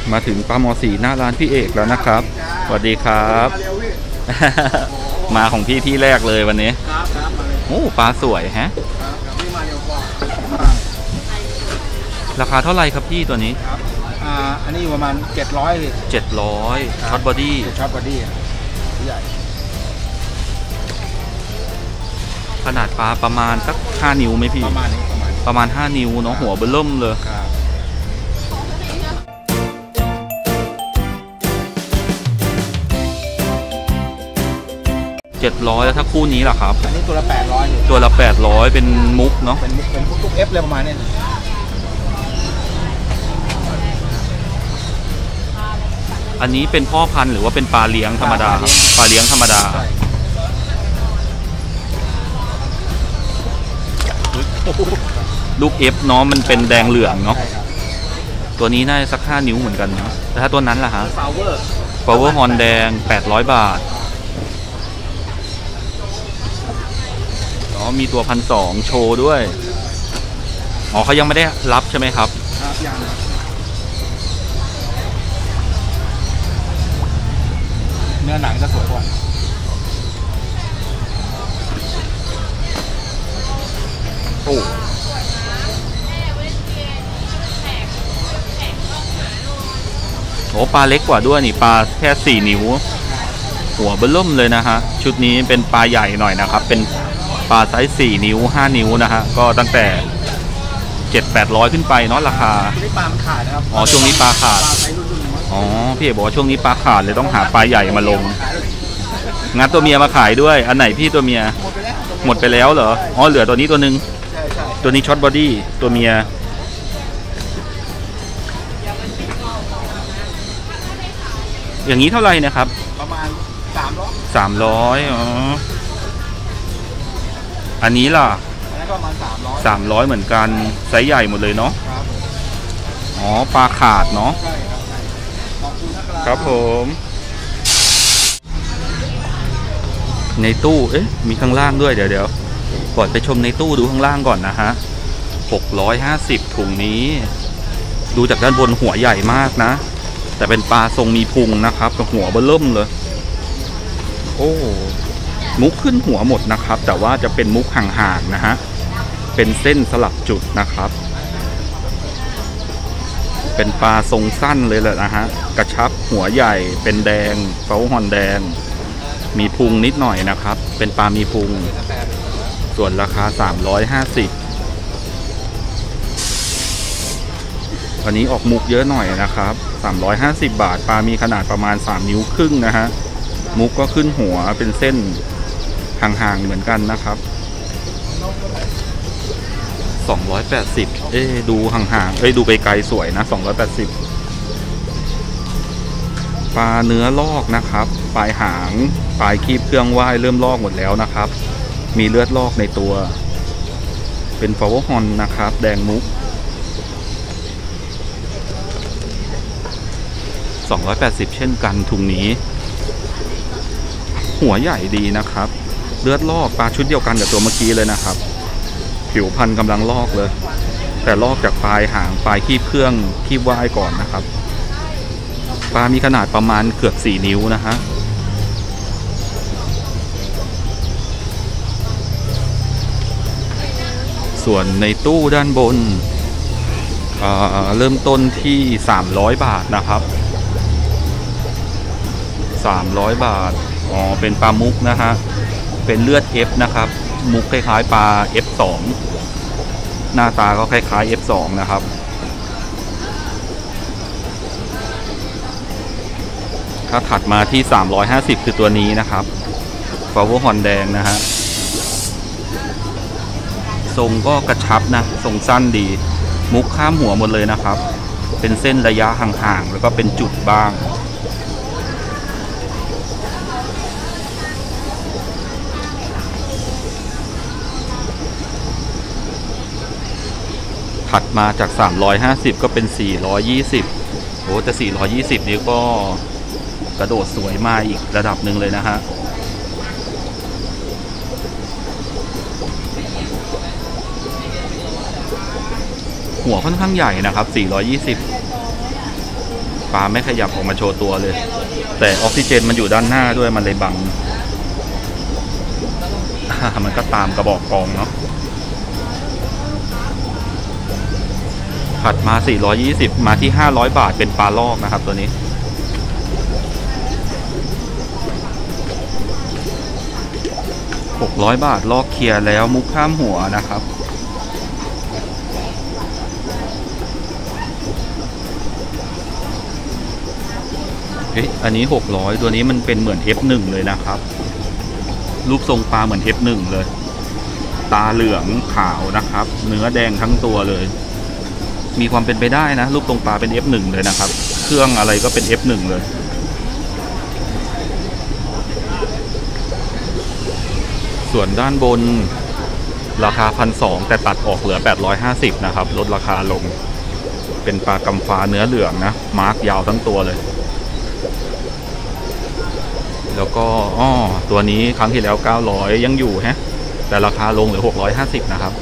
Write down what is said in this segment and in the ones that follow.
มาถึงปลาหมอสีหน้าร้านพี่เอกแล้วนะครับสวัสดีครับมาของพี่ที่แรกเลยวันนี้โอ้ปลาสวยฮะราคาเท่าไหร่ครับพี่ตัวนี้อันนี้อยู่ประมาณ700 ช็อตบอดี้ใหญ่ขนาดปลาประมาณสัก5 นิ้วไหมพี่ประมาณ 5 นิ้วเนาะหัวเบิ่มเลย700แล้วถ้าคู่นี้ล่ะครับอันนี้ตัวละ800 ตัวละ800เป็นมุกเนาะเป็นมุกทุกเอฟเลยประมาณนี้อันนี้เป็นพ่อพันธุ์หรือว่าเป็นปลาเลี้ยงธรรมดาปลาเลี้ยงธรรมดาลูกเอฟเนาะมันเป็นแดงเหลืองเนาะตัวนี้น่าจะสัก5 นิ้วเหมือนกันเนาะแต่ถ้าตัวนั้นล่ะฮะPower Horn แดง800 บาทอ๋อมีตัว1,200โชว์ด้วยอ๋อเขายังไม่ได้รับใช่ไหมครับยังเนื้อหนังจะสวยกว่าโอ้โหปลาเล็กกว่าด้วยนี่ปลาแค่4 นิ้วหัวเบิ่มเลยนะฮะชุดนี้เป็นปลาใหญ่หน่อยนะครับเป็นปลาไซส์4 นิ้ว5 นิ้วนะฮะก็ตั้งแต่700-800ขึ้นไปเนาะราคาช่วงนี้ปลาขาดนะครับอ๋อช่วงนี้ปลาขาดอ๋อพี่เอกบอกว่าช่วงนี้ปลาขาดเลยต้องหาปลาใหญ่มาลงงัดตัวเมียมาขายด้วยอันไหนพี่ตัวเมียหมดไปแล้วเหรออ๋อเหลือตัวนี้ตัวนึงตัวนี้ช็อตบอดี้ตัวเมียอย่างนี้เท่าไหร่นะครับประมาณ 300อ๋ออันนี้ล่ะประมาณ 300เหมือนกันไซส์ใหญ่หมดเลยเนาะอ๋อปลาขาดเนาะครับผมในตู้เอ๊ะมีข้างล่างด้วยเดี๋ยวก่อนไปชมในตู้ดูข้างล่างก่อนนะฮะ650ถุงนี้ดูจากด้านบนหัวใหญ่มากนะแต่เป็นปลาทรงมีพุงนะครับกับหัวเบิ่มเลยโอ้มุกขึ้นหัวหมดนะครับแต่ว่าจะเป็นมุกห่างๆนะฮะเป็นเส้นสลับจุดนะครับเป็นปลาทรงสั้นเลยแหละนะฮะกระชับหัวใหญ่เป็นแดงเฟ้าหอนแดงมีพุงนิดหน่อยนะครับเป็นปลามีพุงส่วนราคา350วันนี้ออกมุกเยอะหน่อยนะครับ350 บาทปลามีขนาดประมาณ3 นิ้วครึ่งนะฮะมุกก็ขึ้นหัวเป็นเส้นห่างๆเหมือนกันนะครับ280ดูห่างๆดูไกลๆสวยนะ280ปลาเนื้อลอกนะครับปลายหางปลายคีบเครื่องว่ายเริ่มลอกหมดแล้วนะครับมีเลือดลอกในตัวเป็นฟลาวเวอร์ฮอนนะครับแดงมุก280เช่นกันถุงนี้หัวใหญ่ดีนะครับเลือดลอกปลาชุดเดียวกันกับตัวเมื่อกี้เลยนะครับผิวพันธุ์กำลังลอกเลยแต่ลอกจากปลายหางปลายคีบเครื่องคีบว่ายก่อนนะครับปลามีขนาดประมาณเกือบ4 นิ้วนะฮะส่วนในตู้ด้านบนเริ่มต้นที่300 บาทนะครับ300 บาทอ๋อเป็นปลามุกนะฮะเป็นเลือด F นะครับมุกคล้ายๆปลา F2 หน้าตาก็คล้ายๆ F2 นะครับถ้าถัดมาที่350คือตัวนี้นะครับฟลาวเวอร์ฮอนแดงนะฮะทรงก็กระชับนะทรงสั้นดีมุกข้ามหัวหมดเลยนะครับเป็นเส้นระยะห่างๆแล้วก็เป็นจุดบ้างถัดมาจาก350ก็เป็น420โอ้แต่420นี้ก็กระโดดสวยมาอีกระดับหนึ่งเลยนะฮะหัวค่อนข้างใหญ่นะครับ420 ปลาไม่ขยับออกมาโชว์ตัวเลย แต่ออกซิเจนมันอยู่ด้านหน้าด้วยมันเลยบัง มันก็ตามกระบอกกองเนาะผัดมา420มาที่500 บาทเป็นปลาลอกนะครับตัวนี้600 บาทลอกเคลียร์แล้วมุกข้ามหัวนะครับเฮ้ยอันนี้600ตัวนี้มันเป็นเหมือน F1 เลยนะครับรูปทรงปลาเหมือน F1 เลยตาเหลืองขาวนะครับเนื้อแดงทั้งตัวเลยมีความเป็นไปได้นะรูปทรงปลาเป็น F1 เลยนะครับเครื่องอะไรก็เป็น F1 เลยส่วนด้านบนราคา 1,200 แต่ตัดออกเหลือ850นะครับลดราคาลงเป็นปลากำฟ้าเนื้อเหลืองนะมาร์กยาวทั้งตัวเลยแล้วก็ตัวนี้ครั้งที่แล้ว900ยังอยู่ฮะแต่ราคาลงเหลือ650นะครับ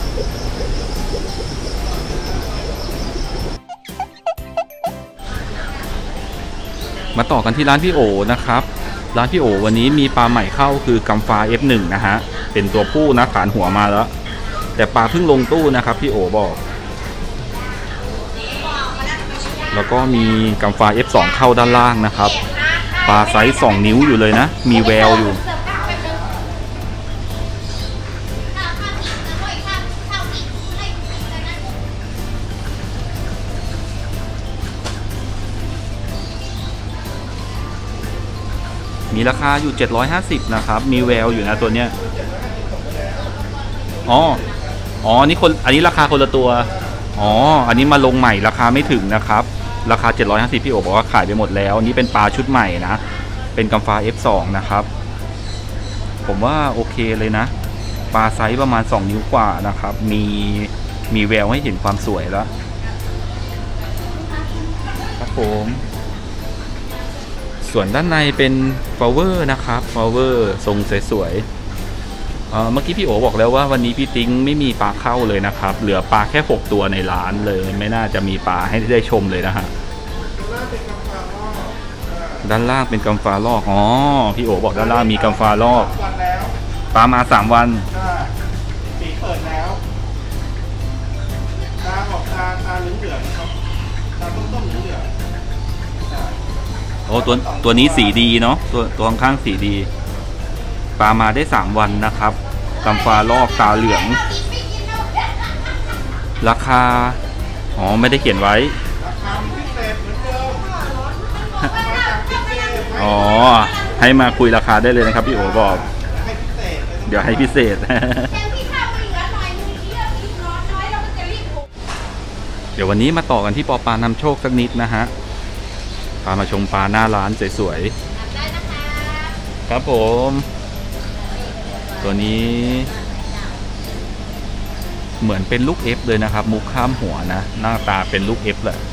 มาต่อกันที่ร้านพี่โอนะครับร้านพี่โอวันนี้มีปลาใหม่เข้าคือกำฟ้า F1 นะฮะเป็นตัวผู้นะฐานหัวมาแล้วแต่ปลาเพิ่งลงตู้นะครับพี่โอบอกแล้วก็มีกำฟ้า F2 เข้าด้านล่างนะครับปลาไซส์2 นิ้วอยู่เลยนะมีแววอยู่มีราคาอยู่750นะครับมีแววอยู่นะตัวเนี้ยนี่อันนี้ราคาคนละตัวอันนี้มาลงใหม่ราคาไม่ถึงนะครับราคา750พี่โอบอกว่าขายไปหมดแล้วนี่เป็นปลาชุดใหม่นะเป็นกำฟ้า F2 นะครับผมว่าโอเคเลยนะปลาไซส์ประมาณ2 นิ้วกว่านะครับมีแววให้เห็นความสวยแล้วครับผมส่วนด้านในเป็นฟลาเวอร์นะครับฟลาเวอร์ทรงสวยๆเมื่อกี้พี่โอบอกแล้วว่าวันนี้พี่ติ๊งไม่มีปลาเข้าเลยนะครับเหลือปลาแค่6 ตัวในร้านเลยไม่น่าจะมีปลาให้ได้ชมเลยนะฮะด้านล่างเป็นกำฟ้าลอกพี่โอบอกด้านล่างมีกำฟ้าลอกปลามา3 วันสีเปิดแล้วตาออกตาเหลืองๆครับตาต้มๆเหลืองตัวนี้สีดีเนาะตัวข้างสีดีปลามาได้3 วันนะครับกำฟ้าลอกตาเหลืองราคาไม่ได้เขียนไว้ให้มาคุยราคาได้เลยนะครับพี่โอบอกเดี๋ยวให้พิเศษเดี๋ยววันนี้มาต่อกันที่ปอปลานำโชคสักนิดนะฮะพามาชมปลาหน้าร้านสวยๆครับผมตัวนี้เหมือนเป็นลูก F เลยนะครับมุกข้ามหัวนะหน้าตาเป็นลูก F เลย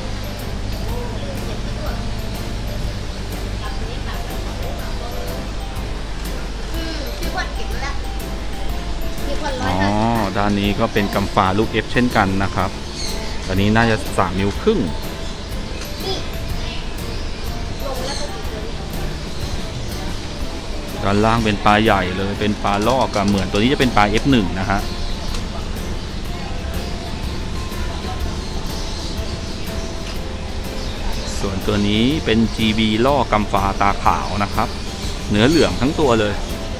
ด้านนี้ก็เป็นกำฟ้าลูก F เช่นกันนะครับตอนนี้น่าจะ3 นิ้วครึ่งด้านล่างเป็นปลาใหญ่เลยเป็นปลาลอกกับเหมือนตัวนี้จะเป็นปลา F1 นะฮะส่วนตัวนี้เป็น GB ลอกกำฟ้าตาขาวนะครับเนื้อเหลืองทั้งตัวเลย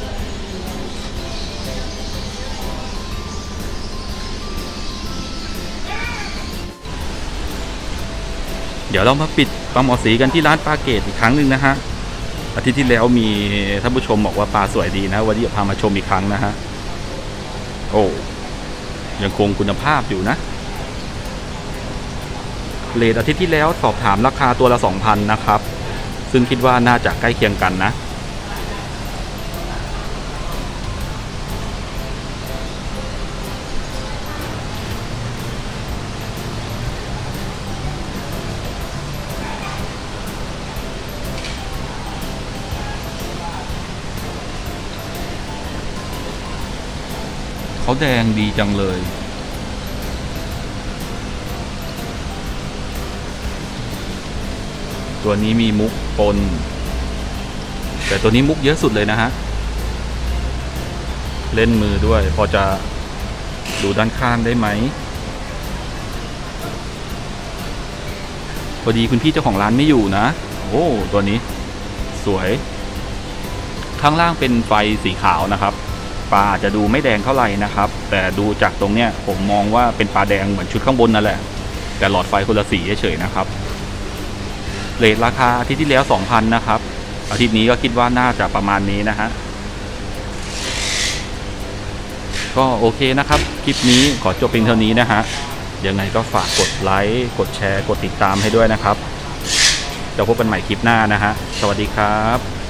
เดี๋ยวเรามาปิดปลาหมอสีกันที่ร้านปลาเกตอีกครั้งหนึ่งนะฮะอาทิตย์ที่แล้วมีท่านผู้ชมบอกว่าปลาสวยดีนะวันนี้พามาชมอีกครั้งนะฮะยังคงคุณภาพอยู่นะเรทอาทิตย์ที่แล้วสอบถามราคาตัวละ 2,000 นะครับซึ่งคิดว่าน่าจะใกล้เคียงกันนะเขาแดงดีจังเลยตัวนี้มีมุกปนแต่ตัวนี้มุกเยอะสุดเลยนะฮะเล่นมือด้วยพอจะดูด้านข้างได้ไหมพอดีคุณพี่เจ้าของร้านไม่อยู่นะโอ้ตัวนี้สวยข้างล่างเป็นไฟสีขาวนะครับปลาอาจจะดูไม่แดงเท่าไหร่นะครับแต่ดูจากตรงเนี้ยผมมองว่าเป็นปลาแดงเหมือนชุดข้างบนนั่นแหละแต่หลอดไฟคนละสีเฉยๆนะครับเรทราคาอาทิตย์ที่แล้ว 2,000 นะครับอาทิตย์นี้ก็คิดว่าน่าจะประมาณนี้นะฮะก็โอเคนะครับคลิปนี้ขอจบเพียงเท่านี้นะฮะยังไงก็ฝากกดไลค์กดแชร์กดติดตามให้ด้วยนะครับจะพบกันใหม่คลิปหน้านะฮะสวัสดีครับ